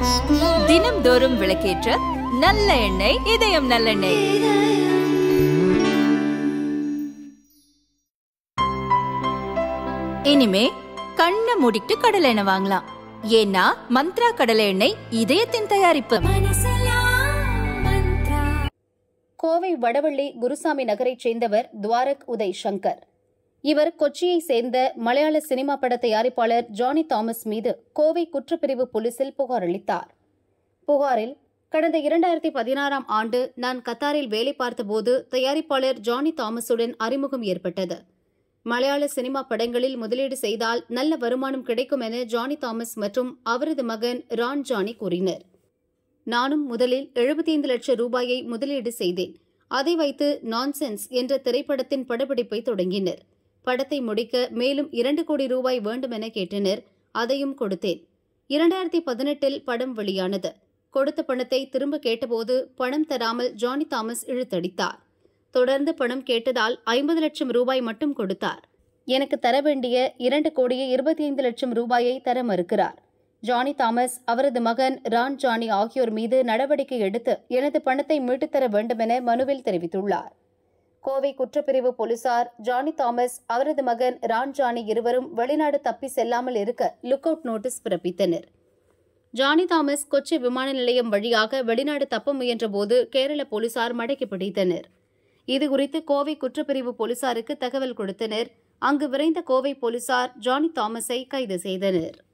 தினம்தோறும் விளக்கேற்ற நல்ல எண்ணெய் இதயம் நல்லெண்ணெய். இனிமே கண்ணை மூடிட்டு கடலை எண்ணெய் வாங்கலாம். ஏன்னா மந்த்ரா கடலை எண்ணெய் இதயத்தின் தயாரிப்பு. கோவை வடவள்ளி குருசாமி நகரைச் சேர்ந்தவர் துவாரக் உதய் சங்கர். இவர் கொச்சியை சேர்ந்த மலையாள சினிமா பட தயாரிப்பாளர் ஜானி தாமஸ் மீது கோவை குற்றப்பிரிவு போலீசில் புகார் அளித்தார். புகாரில், கடந்த 2016ஆம் ஆண்டு நான் கத்தாரில் வேலை பார்த்தபோது தயாரிப்பாளர் ஜானி தாமஸுடன் அறிமுகம் ஏற்பட்டது. மலையாள சினிமா படங்களில் முதலீடு செய்தால் நல்ல வருமானம் கிடைக்கும் என ஜானி தாமஸ் மற்றும் அவரது மகன் ரான் ஜானி கூறினர். நானும் முதலில் 75 லட்சம் ரூபாயை முதலீடு செய்தேன். அதை வைத்து நான்சென்ஸ் என்ற திரைப்படத்தின் படப்பிடிப்பை தொடங்கினர். படத்தை முடிக்க மேலும் 2 கோடி ரூபாய் வேண்டும் என கேட்டனர். அதையும் கொடுத்தேன். 2018இல் படம் வெளியானது. கொடுத்த பணத்தை திரும்ப கேட்டபோது பணம் தராமல் ஜானி தாமஸ் இழுத்தடித்தார். தொடர்ந்து பணம் கேட்டதால் 50 லட்சம் ரூபாய் மட்டும் கொடுத்தார். எனக்கு தர வேண்டிய 2 கோடியே 25 லட்சம் ரூபாயை தர மறுக்கிறார். ஜானி தாமஸ், அவரது மகன் ரான் ஜானி ஆகியோர் மீது நடவடிக்கை எடுத்து எனது பணத்தை மீட்டுத்தர வேண்டும் என மனுவில் தெரிவித்துள்ளார். கோவை குற்றப்பிரிவு போலீசார் ஜானி தாமஸ், அவரது மகன் ரான் ஜானி இருவரும் வெளிநாடு தப்பி செல்லாமல் இருக்க லுக் அவுட் நோட்டீஸ் பிறப்பித்தனர். ஜானி தாமஸ் கொச்சி விமான நிலையம் வழியாக வெளிநாடு தப்ப முயன்றபோது கேரள போலீசார் மடக்கி பிடித்தனர். இதுகுறித்து கோவை குற்றப்பிரிவு போலீசாருக்கு தகவல் கொடுத்தனர். அங்கு விரைந்த கோவை போலீசார் ஜானி தாமஸை கைது செய்தனர்.